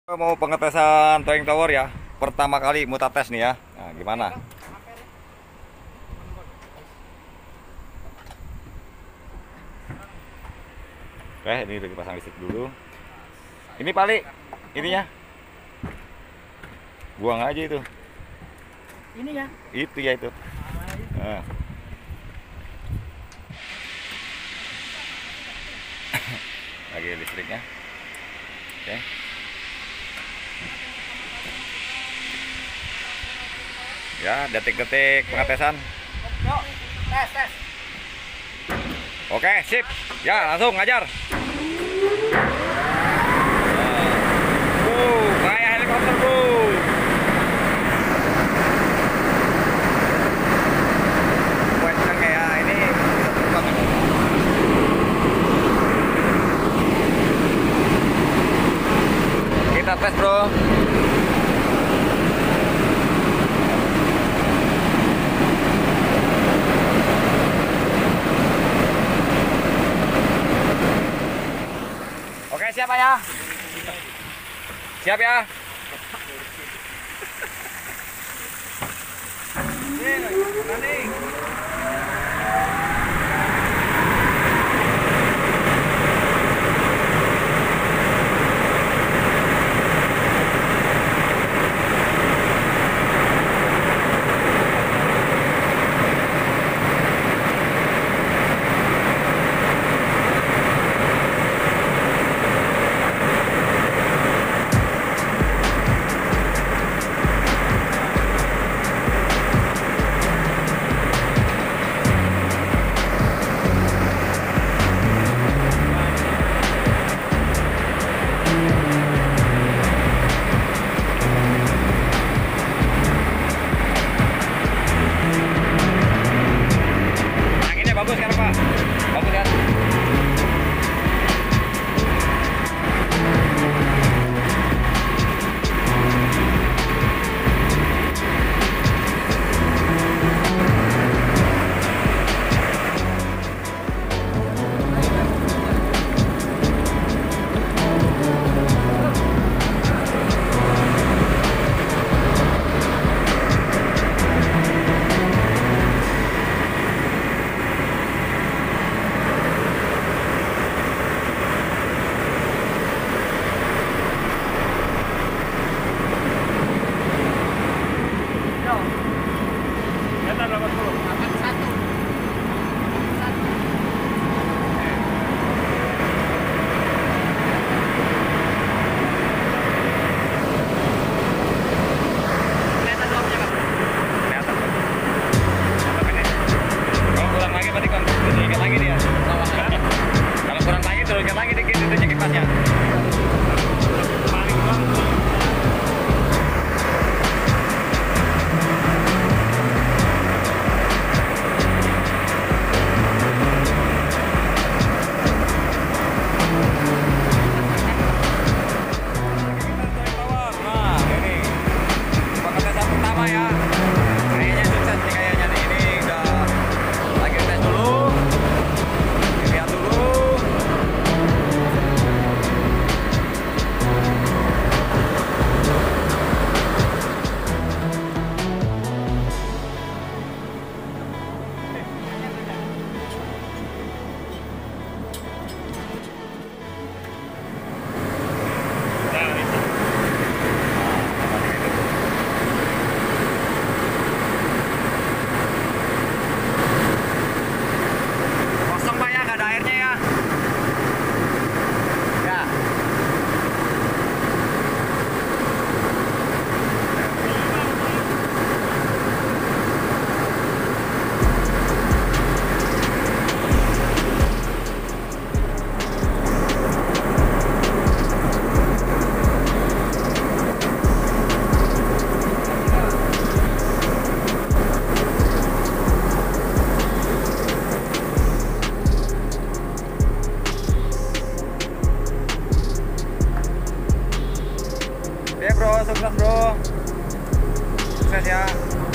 Mau pengetesan towing tower ya. Pertama kali muta tes nih ya. Nah, gimana? Oke, ini udah dipasang listrik dulu. Ini paling ininya. Buang aja itu. Ini ya? Itu ya itu. Nah. Lagi listriknya. Oke. Ya, detik-detik pengetesan. Yuk, tes. Oke, sip. Ya, langsung ngajar. Kayak helikopter, Bro. Kenceng ya, ini terbang. Kita tes, Bro. Siap ya? Siap ya? Bagus kan Pak? Bagus kan? Kalau kurang lagi turunkan lagi dikit itu cek kipasnya. Nah, ini pengetesan pertama ya. Kayaknya sukses nih kayaknya nih. Ini udah lagi tes dulu. Lihat dulu. Kosong Pak ya, nggak ada airnya ya. Ya. Oke bro, sukses bro. Sukses ya.